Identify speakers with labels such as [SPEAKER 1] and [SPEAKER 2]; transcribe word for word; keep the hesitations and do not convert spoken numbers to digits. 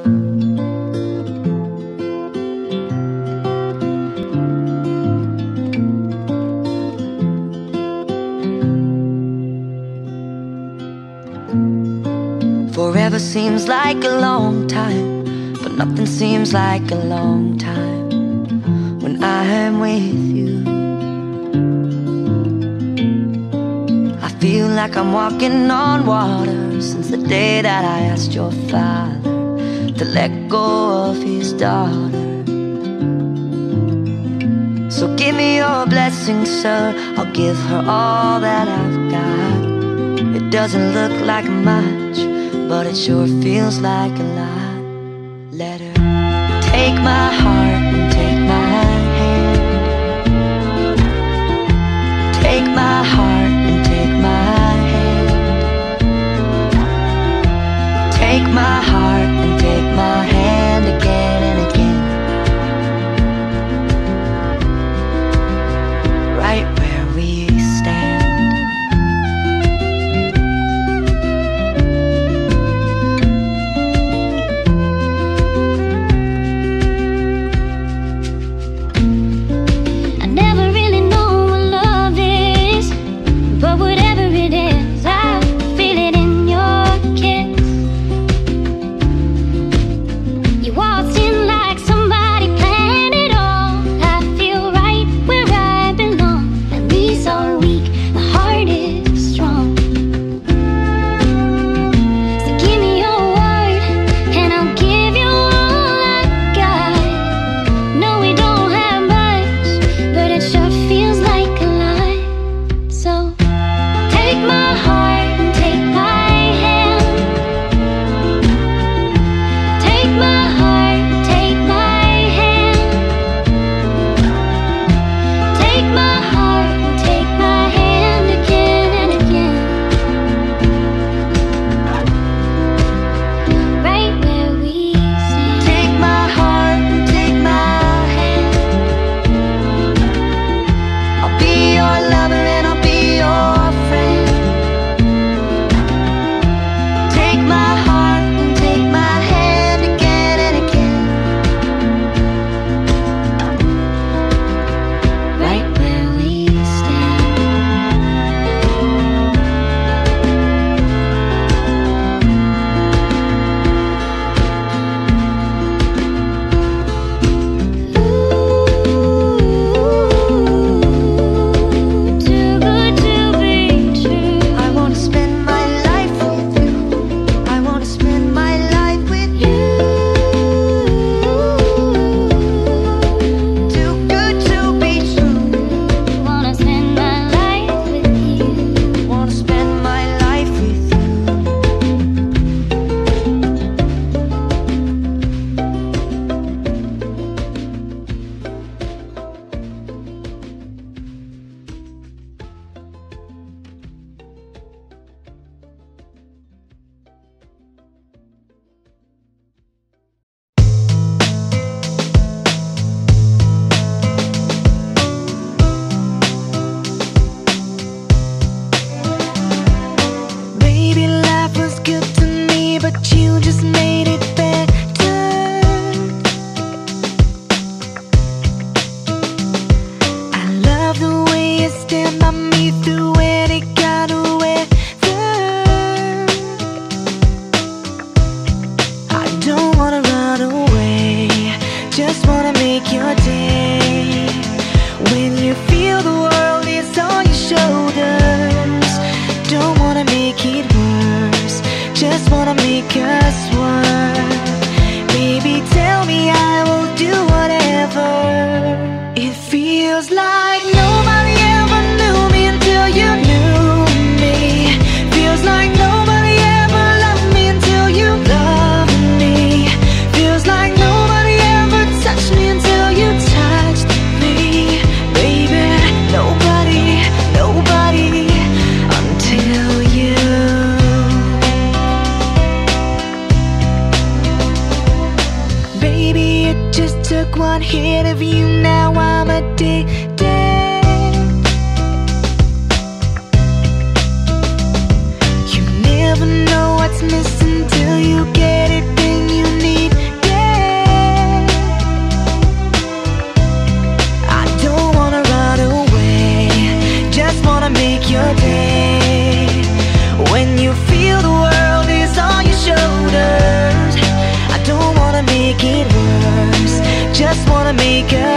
[SPEAKER 1] Forever seems like a long time, but nothing seems like a long time when I am with you. I feel like I'm walking on water since the day that I asked your father to let go of his daughter. So give me your blessing, sir, I'll give her all that I've got. It doesn't look like much, but it sure feels like a lot. Let her take my heart and take my hand. Take my heart and take my hand. Take my heart and take my hand again and again. Right where we stand.
[SPEAKER 2] Never know what's missing till you get it, then you need
[SPEAKER 1] make it worse. Just wanna make a